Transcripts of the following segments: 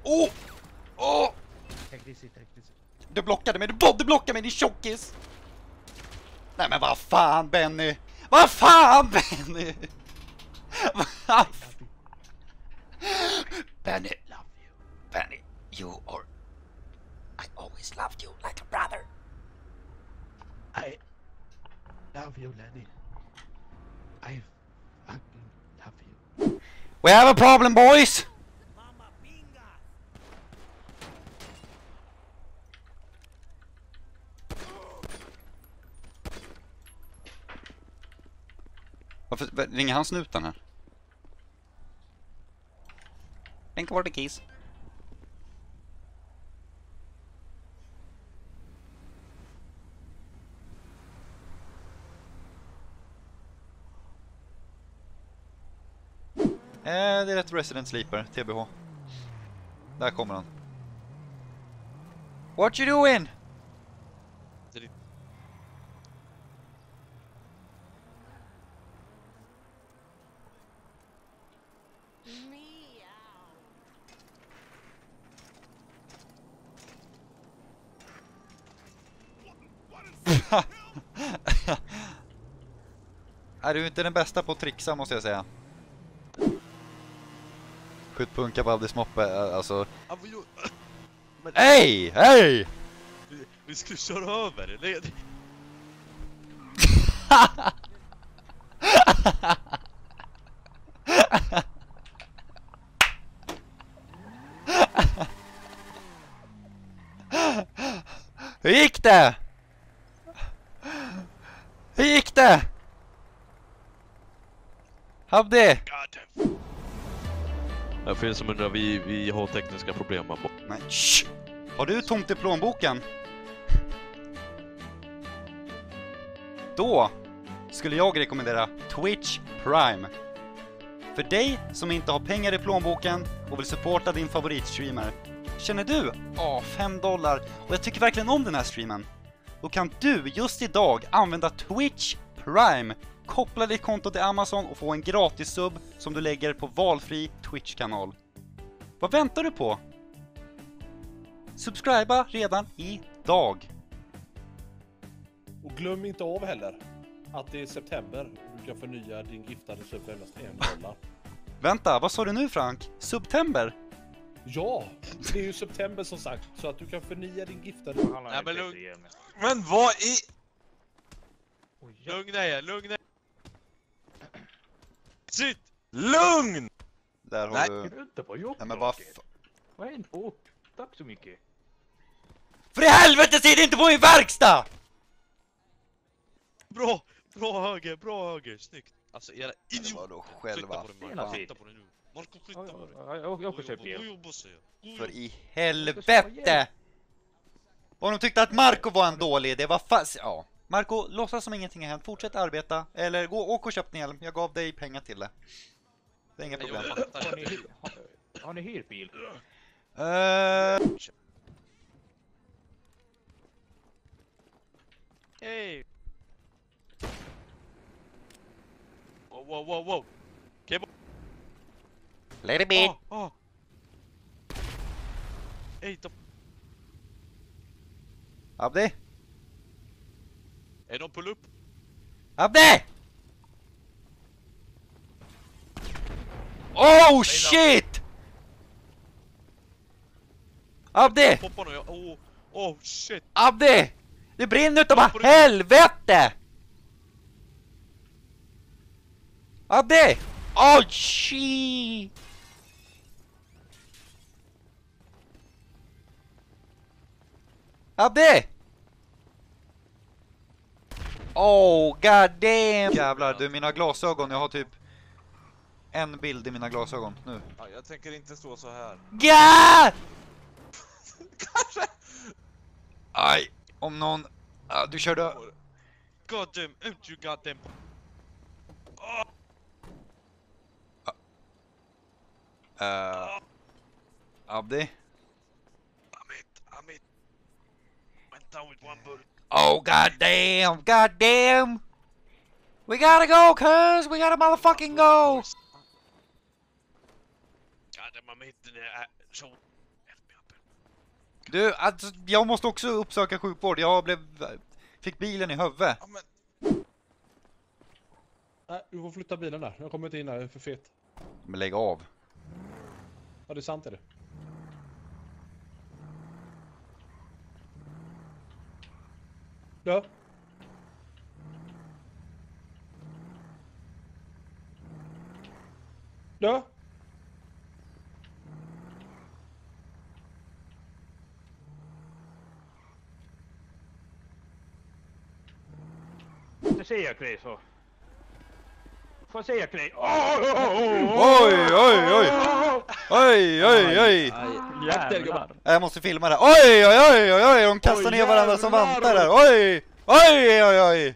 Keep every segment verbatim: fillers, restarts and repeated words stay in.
Åh! Åh! Du blockade mig, du bodyblockade mig, din tjockis! Nej men vad fan, Benny! Vad fan, Benny! Vad Benny, love you. Benny, you are... I always loved you like a brother. I love you, Lenny. I fucking love you. We have a problem, boys! Varför ringer han snuten här? Tänk var det keys. Eh, det är rätt Resident Sleeper, T B H. Där kommer han. What you doing? Är du inte den bästa på att trixa, måste jag säga. Skjutpunka på Aldis moppe, alltså... Hej! Hej! Vi, vi skulle köra över, eller? Hur gick det? Hur gick det? Habdi! Jag finns som undrar, vi, vi har tekniska problem. Nej, shh. Har du tomt i plånboken? Då skulle jag rekommendera Twitch Prime. För dig som inte har pengar i plånboken och vill supporta din favoritstreamer. Känner du? Ja, fem dollar. Och jag tycker verkligen om den här streamen. Då kan du just idag använda Twitch Prime. Koppla ditt konto till Amazon och få en gratis sub som du lägger på valfri Twitch-kanal. Vad väntar du på? Subscriba redan idag. Och glöm inte av heller att det är september. Du kan förnya din giftade sub för endast en dollar. Vänta, vad sa du nu, Frank? September? Ja, det är ju september som sagt. Så att du kan förnya din giftade... Nej, men lugn. Men vad i... Lugna er, lugna er. Sitt! Lugn! Där har Nej. du... Inte på jobb. Nej men vad Rocket. fa... Vad händer på? Tack så mycket. För i helvete, ser det inte på min verkstad! Bra, bra höger, bra höger, snyggt. Alltså era Det idioter. var då Flytta själva. på dig, Ena Marco. tid. Flytta på dig nu. Marco, flytta Ja, på dig. ja, Jag jag åker och köper Gå el. jobba, säger jag. Gå För jobba. i helvete! Om de tyckte att Marco var en dålig idé, var fast... Ja. Marco, låtsas som ingenting har hänt. Fortsätt arbeta. Eller gå åk och köp en hjälm. Jag gav dig pengar till det. Det är inga Nej, problem. jag fattar Har ni, inte. har, har ni hyrbil? Uh, Hey. Wow, wow, wow, wow. Kebo. let it be. Ah, ah. Hey, ta... Abdi? Är de pull upp? Abdi! Oh shit! Abdi! Poppa nu, jag... Oh, oh shit. Abdi! Det brinner utav helvete! Abdi! Oh shit! Abdi! Oh god damn! Jävlar, du, mina glasögon, jag har typ en bild i mina glasögon nu. Ja, jag tänker inte stå så här. Ja! Kanske. Aj, om någon... Ah, du körde... God damn, out you goddamn. Oh. Uh, Abdi? I'm it, I'm it. Went down with one bullet. Oh god damn, god damn! We gotta go, cuz! We gotta motherfucking go! God damn, I'm hitting the uh, show. Du, alltså, jag måste också uppsöka sjukvård. Jag blev, fick bilen i huvudet. Ja, men... Nej, du får flytta bilen där. Jag kommer inte in här, jag är för fet. Men lägg av. Ja, det är sant är det. Ja. Ja. Det säger jag Clay så. Får jag säga Clay? Oh, oh, oh, Oj, oj, oj. Oj, oj, oj. Jävlar. Jag måste filma det. Oj, oj, oj, oj, oj. De kastar Oj, ner varandra som jävlar. vantar där. Oj, oj, oj, oj.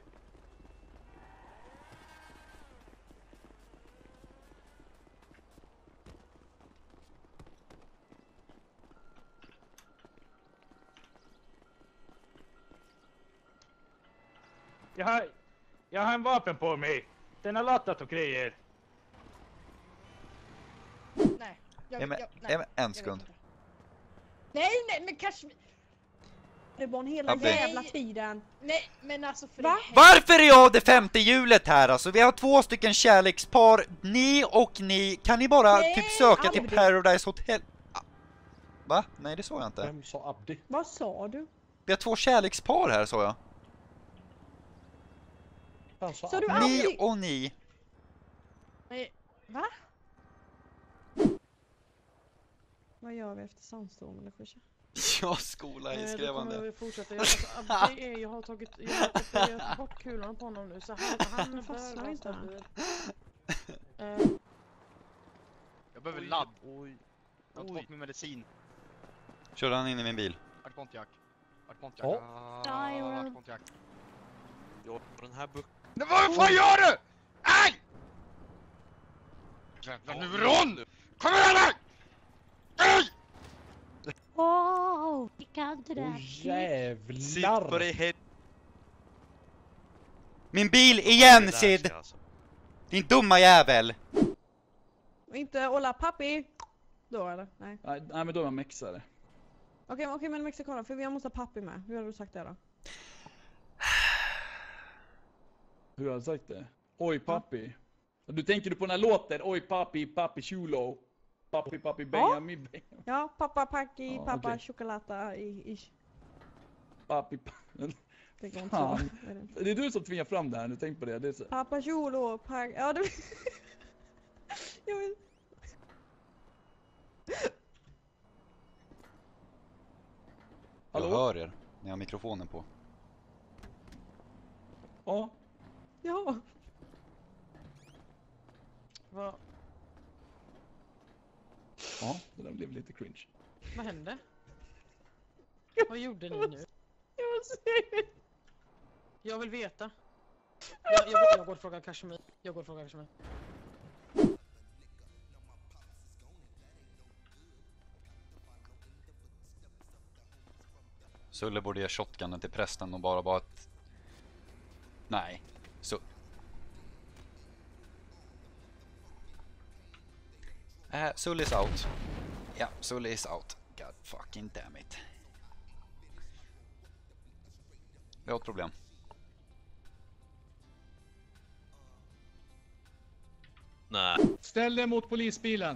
Jag har, jag har en vapen på mig. Den har lattat och grejer. Nej. Jag, Ja, men, jag, ja, nej. men en Jag vet sekund. inte. Nej, nej, men kanske... Det var hela Abdi. jävla tiden. Nej, men alltså för Va? i helvete. Varför är jag det femte hjulet här? Alltså, vi har två stycken kärlekspar. Ni och ni. Kan ni bara Nej, typ söka till aldrig. Paradise Hotel? Ah. Va? Nej, det såg jag inte. Vem sa Abdi? Vad sa du? Vi har två kärlekspar här, sa jag. Han sa Så du Abdi. Ni Abdi. och ni. Nej, va? Vad gör vi efter sandstormen då, Frisha? Ja, skola i Eh, Då kommer skrävande. vi fortsätta. Jag, alltså, Abdi är, jag har tagit, jag har opererat bort kulorna på honom nu så han, han Men fastnar bör vara inte han? stabil. Eh, Jag behöver Oj. ladd. Oj. Jag har Oj. tagit min medicin. Körde han in i min bil? Vart Pontiac. Vart Pontiac. Ja. Ja, jo. Vart Pontiac. Ja, på den här buck... Men vad fan gör du? Aj! Jävla neuron! Kom igen här! Aj! Åh, vi kan inte det. Åh Sitt jävlar! på dig head... Min bil igen, Det där Sid! ska alltså. Din dumma jävel! Inte Ola pappi. Då eller? Nej. Nej, nej men då är man mexare. Okej, okej men mexikaner, för vi måste ha pappi med. Hur har du sagt det då? Hur har jag sagt det? Oj pappi. Du tänker du på den här låten? Oj pappi, pappi chulo. Pappi, pappi, Benjamin, Benjamin. Ja, pappa packi, Ja, pappa okej. chokolata i ish. Pappi, pappi. Det går inte Fan. så. Är det? Det är du som tvingar fram det här, nu tänk på det. Det är så. Pappa chulo, pack. Ja, det... Jag vet. Jag Hallå? hör er. Ni har mikrofonen på. Ja. Ja. vad, Ja, det där blev lite cringe. vad hände? Vad gjorde ni nu? Jag ser. Jag vill veta. Jag, jag, går- jag går och frågar Kashmir. Jag går och frågar Kashmir. Sulle borde ge shotgunnen till prästen och bara bara ett... Nej. Så... Äh, Sulle is out. Ja, Sulle is out. God fucking damn it. Vi har ett problem. Nej. Ställ dig mot polisbilen.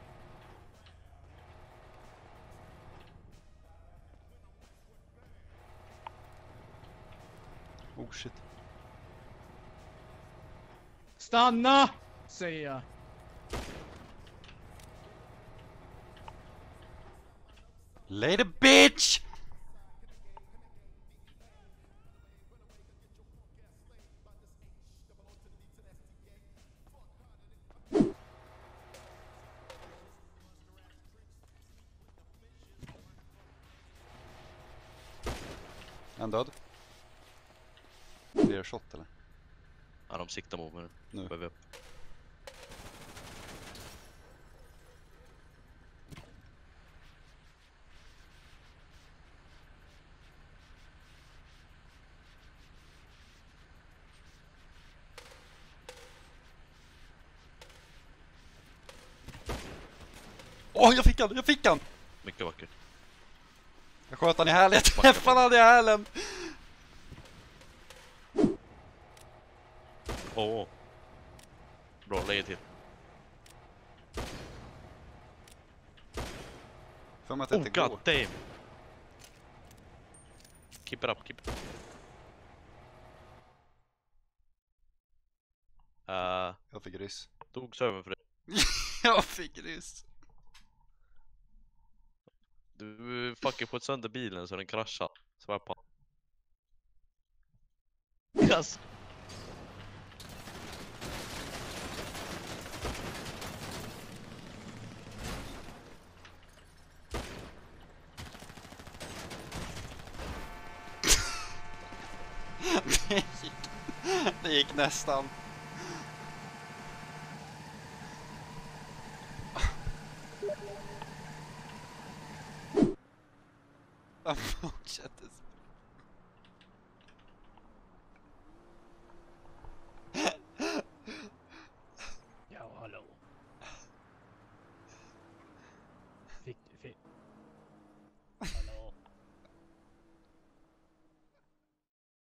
Oh shit. Stanna! Säger jag. Lady bitch! En död. Blir det shot eller? Ja, de siktar mot mig nu. Nu. Behöver upp. Åh, jag fick han! Jag fick han! Mycket vackert. Jag sköt han i hälen, jag träffade han i hälen. Åh. Oh. Bra, lägg till. För mig att Oh det inte god går. damn. Keep it up, keep it up. Uh, Jag fick ryss. dog servern för det. Jag fick ryss. Du fucking fått sönder bilen så den kraschar. Svär på. Yes. Det gick, det gick nästan. Han fortsätter. Ja, hallå. Fick, fick,